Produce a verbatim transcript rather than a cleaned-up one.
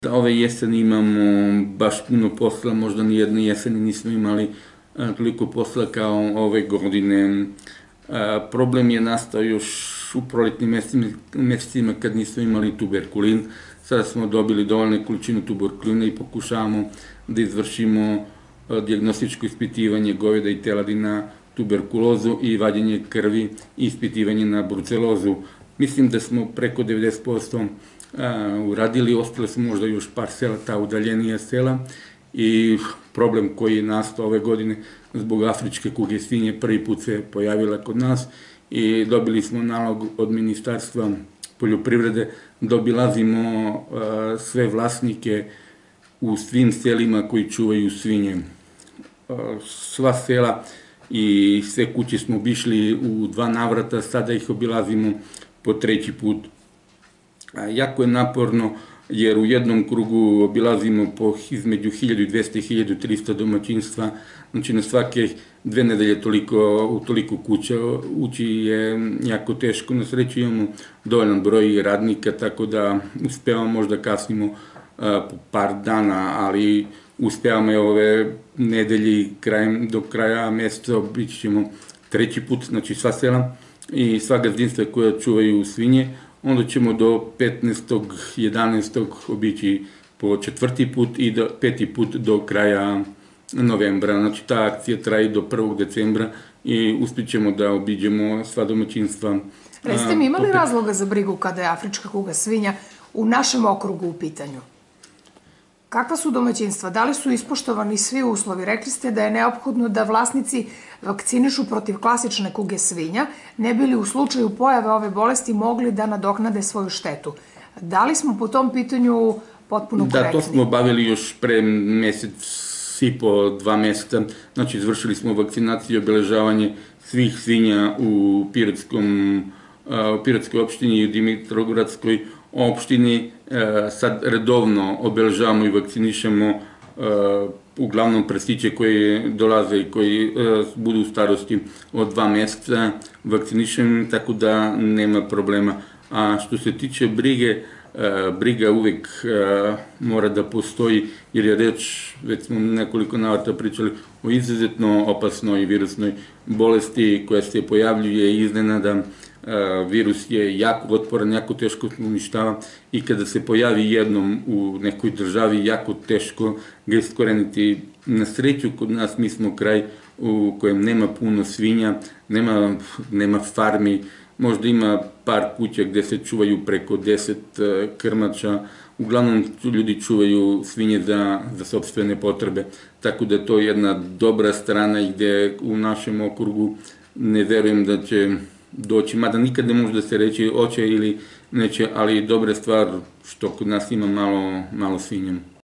Ove jeseni imamo baš puno posla, možda ni jedne jeseni nismo imali toliko posla kao ove godine. Problem je nastao još u proletnim mesecima kad nismo imali tuberkulin. Sada smo dobili dovoljne količinu tuberkulina i pokušavamo da izvršimo dijagnostičko ispitivanje goveda i teladi na tuberkulozu i vađenje krvi i ispitivanje na brucelozu. Mislim da smo preko devedeset posto uradili, ostale su možda još par sela, ta udaljenija sela, i problem koji je nastao ove godine zbog afričke kuge svinje prvi put se pojavila kod nas i dobili smo nalog od Ministarstva poljoprivrede da obilazimo sve vlasnike u svim selima koji čuvaju svinje. Sva sela i sve kuće smo obišli u dva navrata, sada ih obilazimo po treći put. Jako je naporno jer u jednom krugu obilazimo po između hiljadu dvesta i hiljadu trista domaćinstva, znači na svake dve nedelje u toliko kuća ući je jako teško. Na sreću imamo dovoljan broj radnika, tako da uspevamo, možda kasnimo po par dana, ali uspevamo je ove nedelji do kraja meseca obići ćemo treći put, znači sva sela i sva gazdinstva koja čuvaju svinje. Onda ćemo do petnaestog jedanaestog obići po četvrti put i do peti put do kraja novembra. Znači ta akcija traje do prvog decembra i uspjet ćemo da obiđemo sva domaćinstva. Jeste mi imali razloga za brigu kada je afrička kuga svinja u našem okrugu u pitanju? Kakva su domaćinstva? Da li su ispoštovani svi uslovi? Rekli ste da je neophodno da vlasnici vakcinišu protiv klasične kuge svinja, ne bi li u slučaju pojave ove bolesti mogli da nadoknade svoju štetu. Da li smo po tom pitanju potpuno korektni? Da, to smo obavili još pre mesec i po dva meseca. Znači, izvršili smo vakcinaciju i obeležavanje svih svinja u Pirotskoj opštini i u Dimitrovgradskoj opštini. Sad redovno obeležavamo i vakcinišemo uglavnom prasiće koji dolaze i koji budu u starosti od dva meseca, vakcinišemo, tako da nema problema. A što se tiče brige, briga uvek mora da postoji, jer je reč, već smo nekoliko navrata pričali, o izuzetno opasnoj virusnoj bolesti koja se pojavljuje iznenada. Virus je jako otporan, jako teško se uništava i kada se pojavi jednom u nekoj državi, jako teško ga iskoreniti. Na sreću kod nas mi smo kraj u kojem nema puno svinja, nema farmi, možda ima par kuća gde se čuvaju preko deset krmača, uglavnom ljudi čuvaju svinje za sopstvene potrebe, tako da je to jedna dobra strana i gde u našem okrugu ne verujem da će doći, mada nikad ne može da se reći hoće ili neće, ali dobra stvar što kod nas ima malo svinja.